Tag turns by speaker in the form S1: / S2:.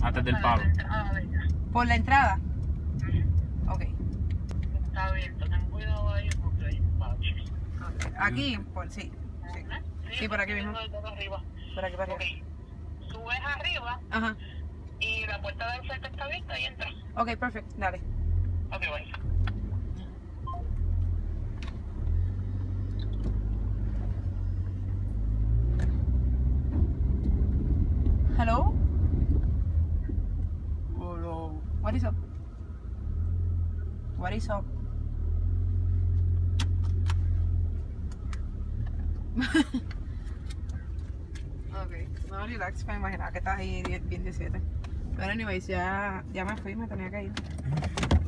S1: antes del palo.
S2: ¿Por la entrada? Ok.
S3: Está abierto, ten cuidado ahí porque hay un bache.
S2: Aquí, sí. Sí, por aquí mismo.
S3: Arriba.
S2: Por aquí, por
S3: Ok,
S2: aquí.
S3: subes arriba
S2: Ajá.
S3: y la puerta del frente está abierta y entras.
S2: Ok, perfecto. Dale.
S3: Ok, bye.
S2: Hello? Hello. What is up? What is up? Ok, no, relax, me imaginaba que estás ahí bien 17. Pero anyways, ya me fui, me tenía que ir.